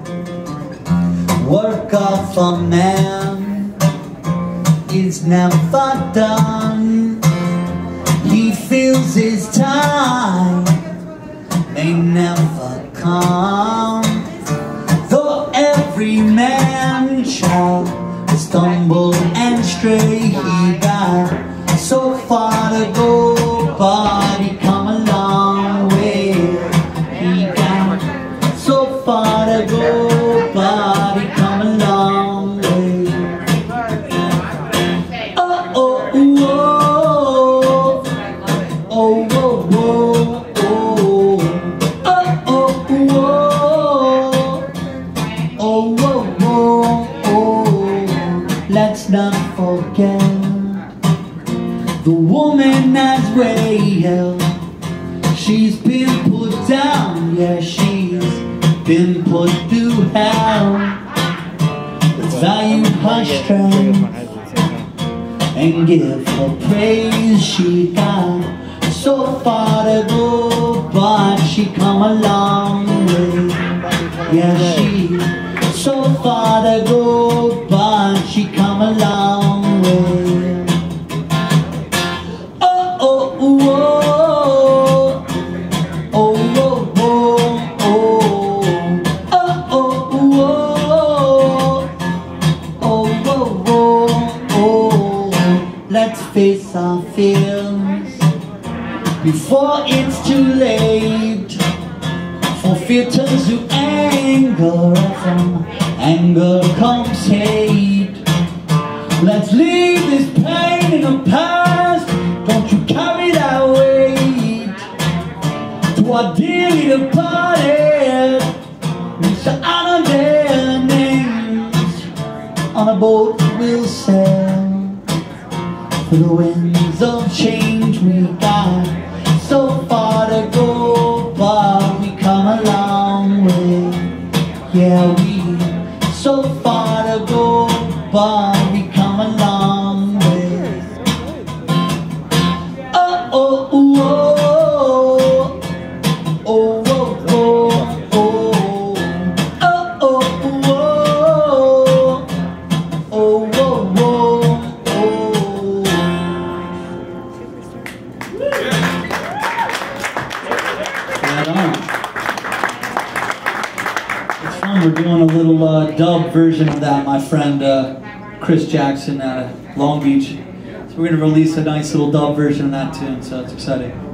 Work of a man is never done. He feels his time may never come. Though every man shall stumble and stray, he got so far to go, but he come a long way. He got so far to go, but he come a long way. Oh, oh, oh, oh, oh, oh, oh, oh, oh, oh, oh. Let's not forget the woman as well. She's been put down, yeah, she's been put to hell. Let's value her strength and give her praise. She got so far to go, but she come a long way. Yeah, she so far to go, but she come a long way. Oh, oh, oh, oh, oh, oh, oh, oh, oh, oh, oh. Let's face our fears before it's too late. For fear turns to anger, and from anger comes hate. Let's leave this pain in the past. Don't you carry that weight. To our dearly departed, we shall honor their names. On a boat we'll sail for the winds of change. We got so far to go, but we come a long way. Yeah, we so far to go, but we come a long way. Oh, oh, oh, oh, oh, oh, oh, oh, oh, oh, oh, We're doing a little dub version of that, my friend Chris Jackson out of Long Beach. So we're going to release a nice little dub version of that tune, so it's exciting.